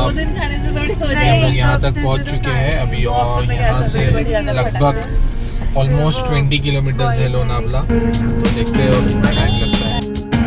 2 दिन खाने से थोड़ी हो हम जाएगा। लोग यहाँ तक पहुँच चुके हैं अभी और यहाँ से लगभग ऑलमोस्ट 20 किलोमीटर है लोनावला। तो देखते हैं और टाइम लगता है।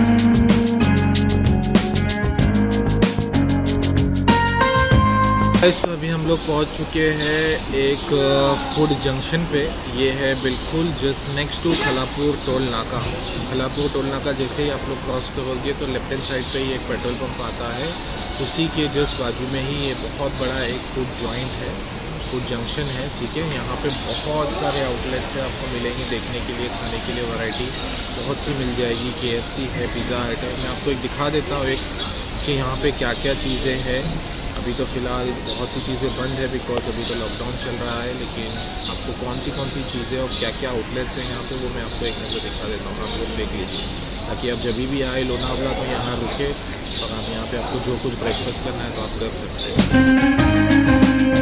तो अभी हम लोग पहुँच चुके हैं एक फूड जंक्शन पे। ये है बिल्कुल just next to Khalapur toll नाका। खलापुर टोल नाका जैसे ही आप लोग क्रॉस करोगे तो लेफ्ट हैंड साइड पे ही एक पेट्रोल पंप आता है, उसी के जस्ट बाजू में ही ये बहुत बड़ा एक फूड जॉइंट है, फूड जंक्शन है। ठीक है, यहाँ पे बहुत सारे आउटलेट्स है आपको मिलेंगे देखने के लिए, खाने के लिए वैरायटी बहुत सी मिल जाएगी। KFC है, पिज़्ज़ा हट है। मैं आपको एक दिखा देता हूँ एक कि यहाँ पे क्या क्या चीज़ें हैं। अभी तो फ़िलहाल बहुत सी चीज़ें बंद है बिकॉज अभी तो लॉकडाउन चल रहा है, लेकिन आपको कौन सी चीज़ें और क्या क्या आउटलेट्स हैं यहाँ पे वो मैं आपको एक नज़र दिखा देता हूँ। आप लोग देख लीजिए ताकि आप जब भी आए लोनावला तो यहाँ रुके और आप यहाँ पे आपको जो कुछ ब्रेकफास्ट करना है तो आप कर सकते हैं।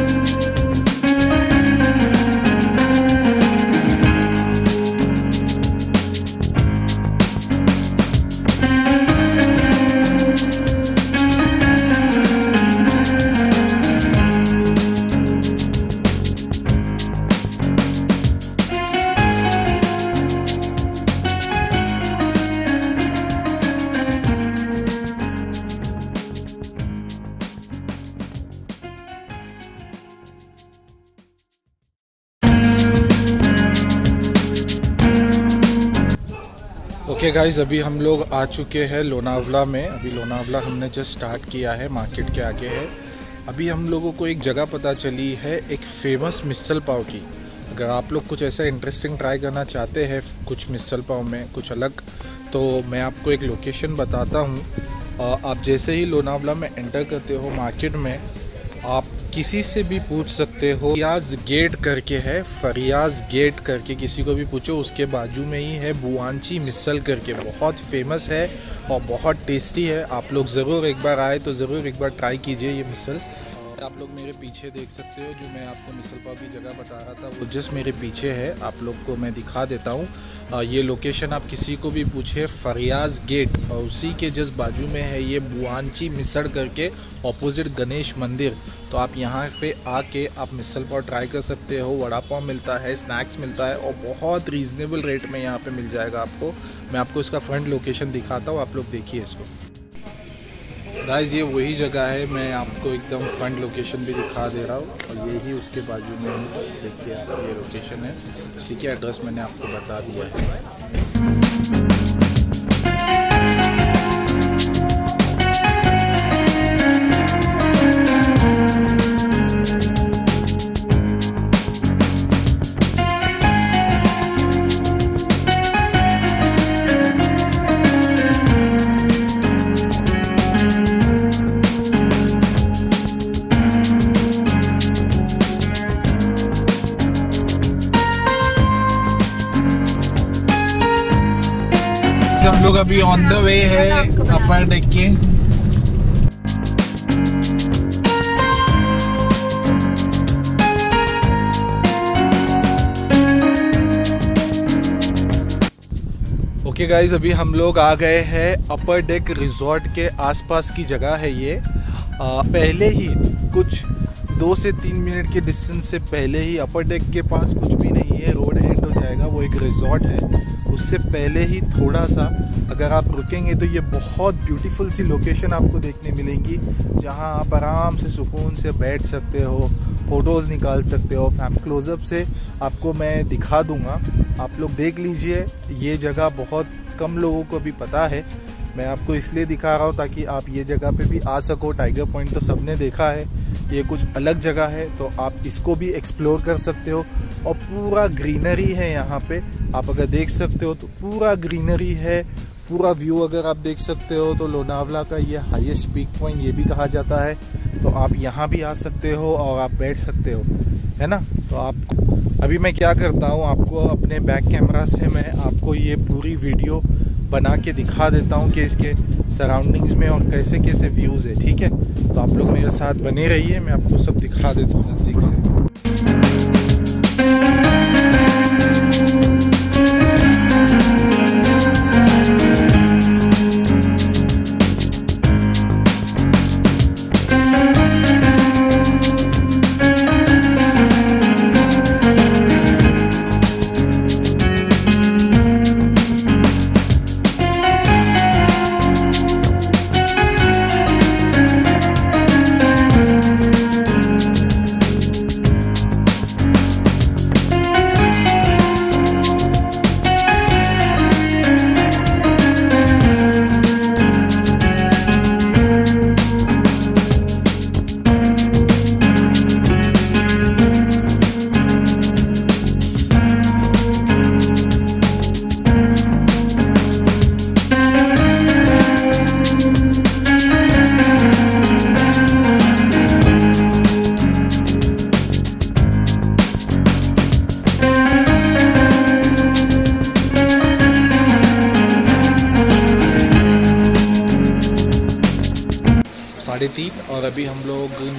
ओके गाइस, अभी हम लोग आ चुके हैं लोनावला में। अभी लोनावला हमने जस्ट स्टार्ट किया है, मार्केट के आगे है। अभी हम लोगों को एक जगह पता चली है एक फेमस मिसल पाव की। अगर आप लोग कुछ ऐसा इंटरेस्टिंग ट्राई करना चाहते हैं कुछ मिसल पाव में कुछ अलग, तो मैं आपको एक लोकेशन बताता हूँ। आप जैसे ही लोनावला में एंटर करते हो मार्केट में, आप किसी से भी पूछ सकते हो। फरियाज गेट करके है, फरियाज गेट करके किसी को भी पूछो, उसके बाजू में ही है बुआंची मिसल करके, बहुत फेमस है और बहुत टेस्टी है। आप लोग ज़रूर एक बार आए तो ज़रूर एक बार ट्राई कीजिए ये मिसल। आप लोग मेरे पीछे देख सकते हो, जो मैं आपको मिसल पाव की जगह बता रहा था वो जस्ट मेरे पीछे है। आप लोग को मैं दिखा देता हूँ। ये लोकेशन आप किसी को भी पूछे, फरियाज गेट, और उसी के जस्ट बाजू में है ये बुआंची मिसल करके, ऑपोजिट गणेश मंदिर। तो आप यहाँ पे आके आप मिसल पाव ट्राई कर सकते हो। वड़ा पाव मिलता है, स्नैक्स मिलता है और बहुत रीज़नेबल रेट में यहाँ पे मिल जाएगा आपको। मैं आपको इसका फ्रंट लोकेशन दिखाता हूँ, आप लोग देखिए इसको। गाइस, ये वही जगह है, मैं आपको एकदम फ्रंट लोकेशन भी दिखा दे रहा हूँ और ये ही उसके बाजू में है। देखिए आप, ये लोकेशन है। ठीक है, एड्रेस मैंने आपको बता दिया है। हम लोग अभी ऑन द वे है अपर डेक के। ओके गाइज, अभी हम लोग आ गए हैं अपर डेक रिजॉर्ट के आसपास की जगह है ये। पहले ही कुछ 2 से 3 मिनट के डिस्टेंस से पहले ही अपर डेक के पास कुछ भी नहीं है, रोड एंड हो जाएगा, वो एक रिजॉर्ट है। उससे पहले ही थोड़ा सा अगर आप रुकेंगे तो ये बहुत ब्यूटीफुल सी लोकेशन आपको देखने मिलेंगी, जहां आप आराम से सुकून से बैठ सकते हो, फ़ोटोज़ निकाल सकते हो। क्लोजअप से आपको मैं दिखा दूंगा, आप लोग देख लीजिए। ये जगह बहुत कम लोगों को भी पता है, मैं आपको इसलिए दिखा रहा हूँ ताकि आप ये जगह पे भी आ सको। टाइगर पॉइंट तो सबने देखा है, ये कुछ अलग जगह है तो आप इसको भी एक्सप्लोर कर सकते हो। और पूरा ग्रीनरी है यहाँ पे, आप अगर देख सकते हो तो पूरा ग्रीनरी है, पूरा व्यू अगर आप देख सकते हो तो लोनावला का ये हाईएस्ट पीक पॉइंट ये भी कहा जाता है। तो आप यहाँ भी आ सकते हो और आप बैठ सकते हो, है ना। तो आप अभी मैं क्या करता हूँ, आपको अपने बैक कैमरा से मैं आपको ये पूरी वीडियो बना के दिखा देता हूँ कि इसके सराउंडिंग्स में और कैसे कैसे व्यूज़ है। ठीक है, तो आप लोग मेरे साथ बने रहिए, मैं आपको सब दिखा देता हूँ नज़दीक से।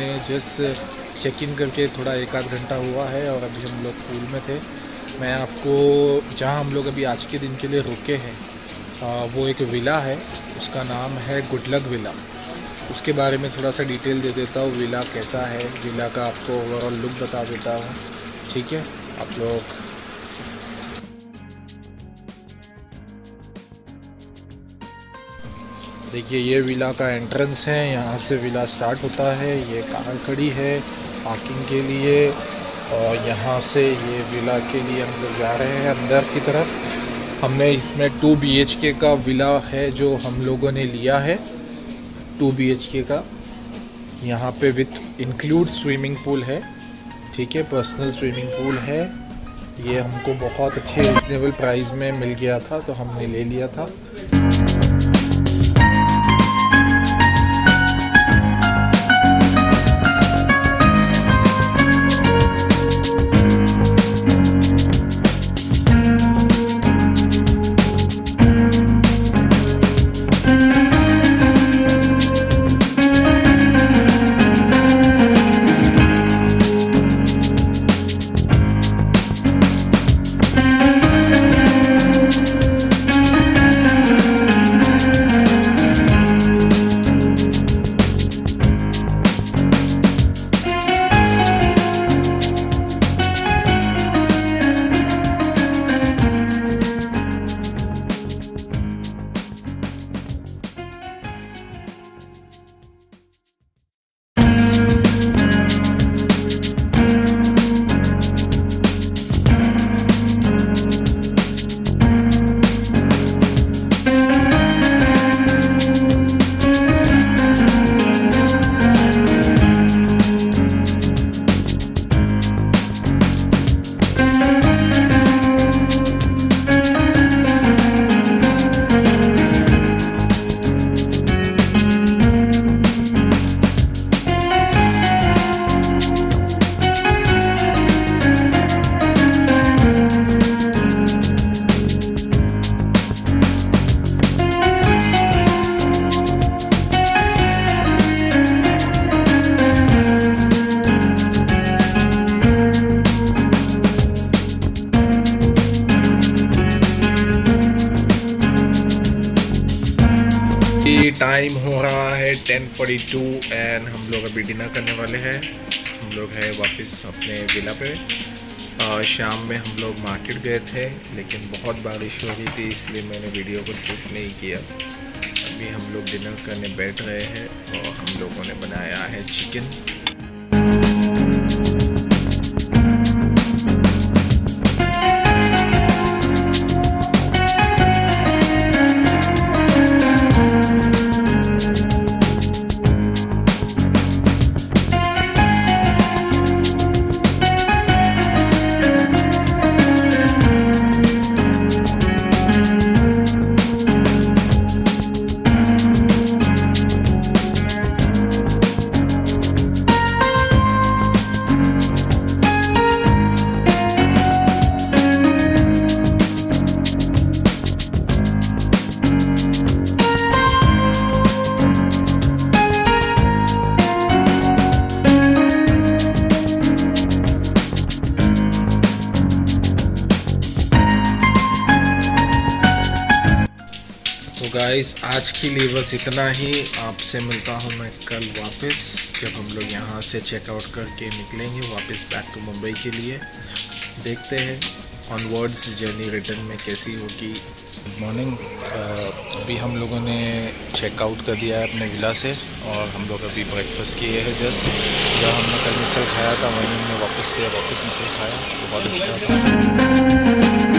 हमने जस्ट चेक इन करके थोड़ा 1 आध घंटा हुआ है और अभी हम लोग पूल में थे। मैं आपको जहाँ हम लोग अभी आज के दिन के लिए रुके हैं वो एक विला है, उसका नाम है गुड लक विला। उसके बारे में थोड़ा सा डिटेल दे देता हूँ, विला कैसा है, विला का आपको ओवरऑल लुक बता देता हूँ। ठीक है, आप लोग देखिए ये विला का एंट्रेंस है, यहाँ से विला स्टार्ट होता है। ये कार खड़ी है पार्किंग के लिए और यहाँ से ये विला के लिए हम लोग जा रहे हैं अंदर की तरफ। हमने इसमें 2 BHK का विला है जो हम लोगों ने लिया है, 2 BHK का। यहाँ पे विथ इंक्लूड स्विमिंग पूल है, ठीक है, पर्सनल स्विमिंग पूल है। ये हमको बहुत अच्छे रिजनेबल प्राइस में मिल गया था तो हमने ले लिया था। टाइम हो रहा है 10:42 एंड हम लोग अभी डिनर करने वाले हैं। हम लोग हैं वापस अपने विला पे। शाम में हम लोग मार्केट गए थे लेकिन बहुत बारिश हो रही थी इसलिए मैंने वीडियो को शूट नहीं किया। अभी हम लोग डिनर करने बैठ रहे हैं और हम लोगों ने बनाया है चिकन। गाइस आज के लिए बस इतना ही। आपसे मिलता हूँ मैं कल वापस, जब हम लोग यहाँ से चेकआउट करके निकलेंगे वापस बैक टू मुंबई के लिए। देखते हैं ऑनवर्ड्स जर्नी रिटर्न में कैसी होगी। Good morning. अभी हम लोगों ने चेकआउट कर दिया है अपने विला से और हम लोग अभी ब्रेकफास्ट किए हैं। जस्ट जब हमने कल मिसल खाया था वहीं हमने वापस मिसल खाया, बहुत अच्छा था।